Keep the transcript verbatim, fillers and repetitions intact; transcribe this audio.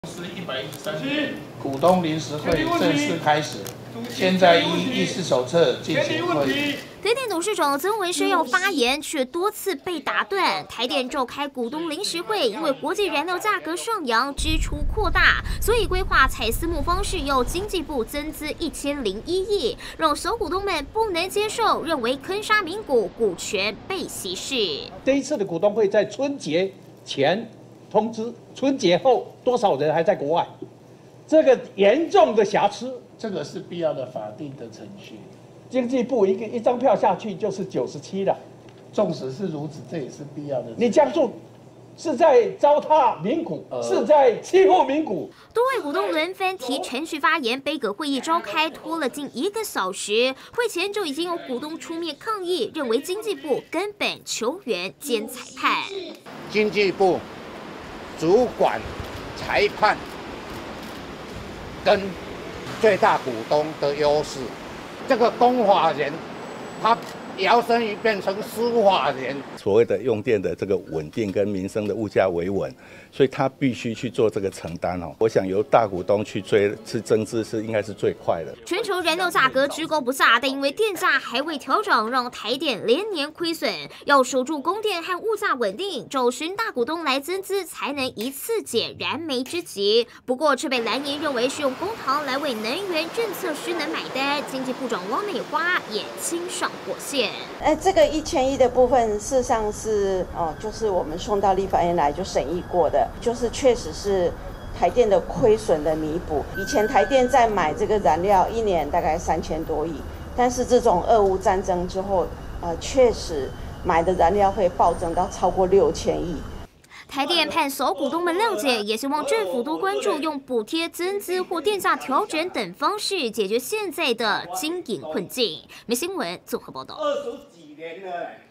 是一百一十三年股东临时会正式开始，现在依议事手册进行会议。 台电董事长曾文生要发言，却多次被打断。台电召开股东临时会，因为国际燃料价格上扬，支出扩大，所以规划采私募方式，要经济部增资一千零一亿，让小股东们不能接受，认为坑杀民股，股权被稀释。 这一次的股东会在春节前通知，春节后多少人还在国外？这个严重的瑕疵， 这个是必要的法定的程序。 经济部一个一张票下去就是九十七了， 纵使是如此，这也是必要的。 你这样做是在糟蹋民股，呃、是在欺负民股。 多位股东轮番提程序发言，杯葛会议召开拖了近一个小时。会前就已经有股东出面抗议，认为经济部根本球员兼裁判。 经济部主管裁判跟最大股东的优势。这个公法人，他摇身一变成私法人。 所谓的用电的这个稳定跟民生的物价维稳，所以他必须去做这个承担哦。我想由大股东去追是增资是应该是最快的。 全球燃料价格居高不下，但因为电价还未调整，让台电连年亏损。要守住供电和物价稳定，找寻大股东来增资，才能一次解燃眉之急。不过，却被蓝营认为是用公帑来为能源政策失能买单。经济部长王美花也亲上火线。 哎，这个一千亿的部分，事实上是哦，就是我们送到立法院来就审议过的，就是确实是台电的亏损的弥补。以前台电在买这个燃料，一年大概三千多亿，但是这种俄乌战争之后，呃，确实买的燃料费暴增到超过六千亿。 台电盼小股东们谅解，也希望政府多关注用补贴、增资或电价调整等方式解决现在的经营困境。美新闻综合报道。 二十几年了。